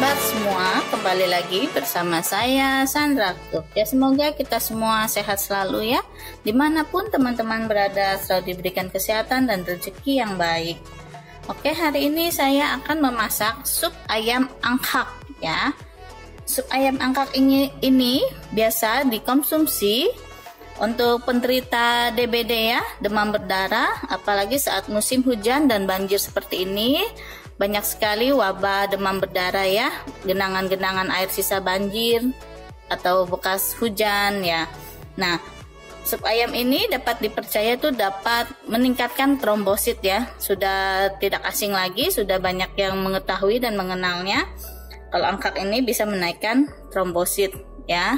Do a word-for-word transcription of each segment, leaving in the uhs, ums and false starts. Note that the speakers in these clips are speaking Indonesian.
sahabat semua, kembali lagi bersama saya Sandra Cook. Ya, semoga kita semua sehat selalu ya, dimanapun teman-teman berada, selalu diberikan kesehatan dan rezeki yang baik. Oke, hari ini saya akan memasak sup ayam angkak ya. Sup ayam angkak ini ini biasa dikonsumsi untuk penderita D B D ya, demam berdarah, apalagi saat musim hujan dan banjir seperti ini. Banyak sekali wabah demam berdarah ya, genangan-genangan air sisa banjir atau bekas hujan ya. Nah, sup ayam ini dapat dipercaya tuh dapat meningkatkan trombosit ya. Sudah tidak asing lagi, sudah banyak yang mengetahui dan mengenalnya. Kalau angkak ini bisa menaikkan trombosit ya.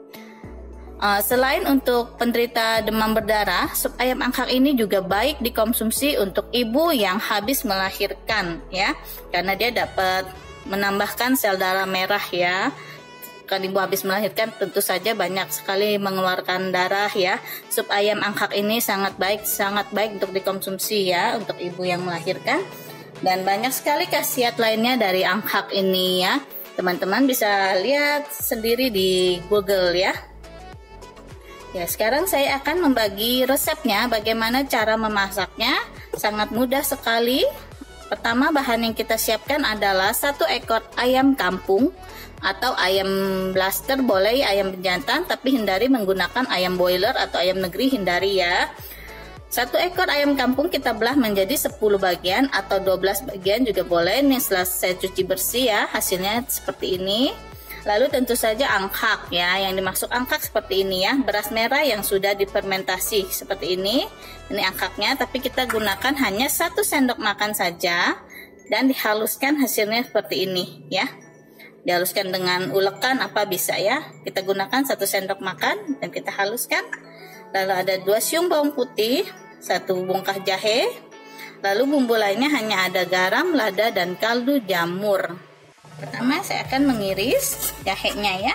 Uh, selain untuk penderita demam berdarah, sup ayam angkak ini juga baik dikonsumsi untuk ibu yang habis melahirkan ya, karena dia dapat menambahkan sel darah merah ya. Kan ibu habis melahirkan tentu saja banyak sekali mengeluarkan darah ya. Sup ayam angkak ini sangat baik, sangat baik untuk dikonsumsi ya, untuk ibu yang melahirkan. Dan banyak sekali khasiat lainnya dari angkak ini ya. Teman-teman bisa lihat sendiri di Google ya. Ya, sekarang saya akan membagi resepnya, bagaimana cara memasaknya. Sangat mudah sekali. Pertama, bahan yang kita siapkan adalah satu ekor ayam kampung atau ayam blaster boleh, ayam jantan, tapi hindari menggunakan ayam boiler atau ayam negeri, hindari ya. Satu ekor ayam kampung kita belah menjadi sepuluh bagian atau dua belas bagian juga boleh. Ini setelah saya cuci bersih ya, hasilnya seperti ini. Lalu tentu saja angkak ya, yang dimaksud angkak seperti ini ya, beras merah yang sudah difermentasi seperti ini. Ini angkaknya, tapi kita gunakan hanya satu sendok makan saja dan dihaluskan, hasilnya seperti ini ya. Dihaluskan dengan ulekan apa bisa ya. Kita gunakan satu sendok makan dan kita haluskan. Lalu ada dua siung bawang putih, satu bongkah jahe. Lalu bumbu lainnya hanya ada garam, lada dan kaldu jamur. Pertama saya akan mengiris jahenya ya.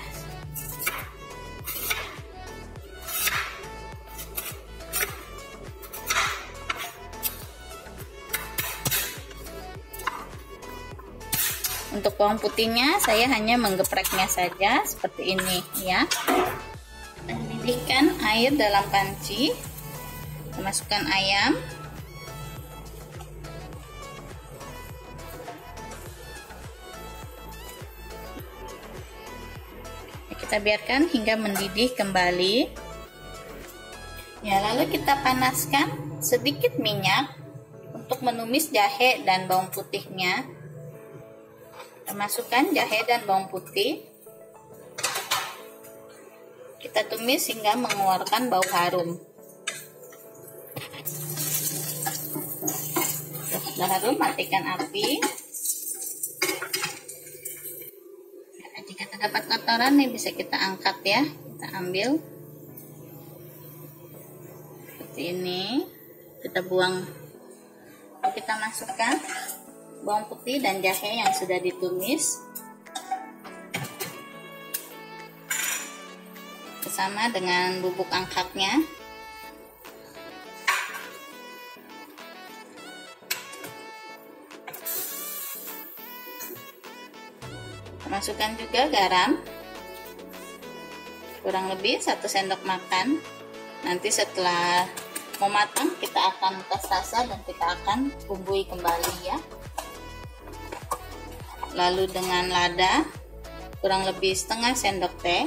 Untuk bawang putihnya saya hanya menggepreknya saja seperti ini ya. Mendidihkan air dalam panci. Masukkan ayam. Kita biarkan hingga mendidih kembali ya, lalu kita panaskan sedikit minyak untuk menumis jahe dan bawang putihnya. Kita masukkan jahe dan bawang putih, kita tumis hingga mengeluarkan bau harum. Sudah harum, matikan api. Jika terdapat kotoran nih bisa kita angkat ya, kita ambil seperti ini, kita buang. Lalu kita masukkan bawang putih dan jahe yang sudah ditumis bersama dengan bubuk angkaknya. Masukkan juga garam, kurang lebih satu sendok makan. Nanti setelah mau matang kita akan tes rasa dan kita akan bumbui kembali ya. Lalu dengan lada, kurang lebih setengah sendok teh.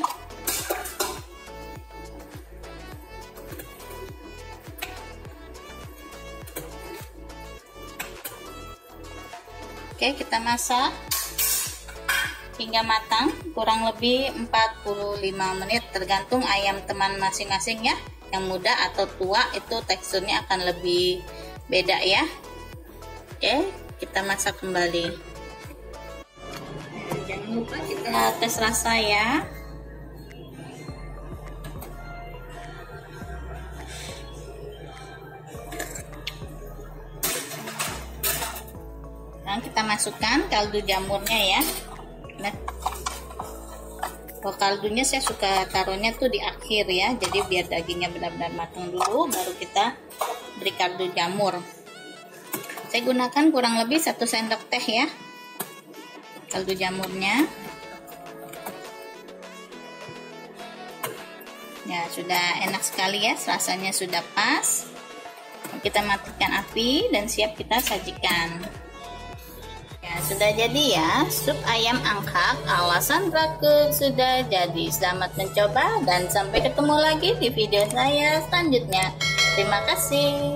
Oke, kita masak hingga matang, kurang lebih empat puluh lima menit, tergantung ayam teman masing-masing ya. Yang muda atau tua itu teksturnya akan lebih beda ya. Oke, kita masak kembali. Jangan lupa kita tes rasa ya. Nah, kita masukkan kaldu jamurnya ya. Nah, kalau kaldunya saya suka taruhnya tuh di akhir ya, jadi biar dagingnya benar-benar matang dulu, baru kita beri kaldu jamur. Saya gunakan kurang lebih satu sendok teh ya. kaldu jamurnya. Ya, sudah enak sekali ya, rasanya sudah pas. Kita matikan api dan siap kita sajikan. Ya, sudah jadi ya, sup ayam angkak ala Sandra Cook sudah jadi. Selamat mencoba dan sampai ketemu lagi di video saya selanjutnya. Terima kasih.